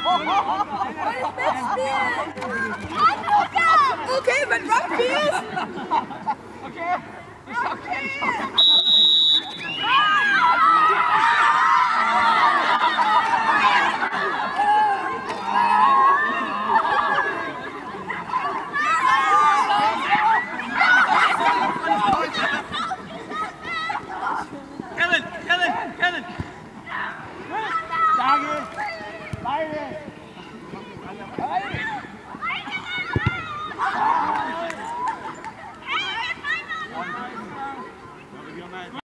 Okay, wenn Rugby ist. Okay. Kevin! Sage! Beide!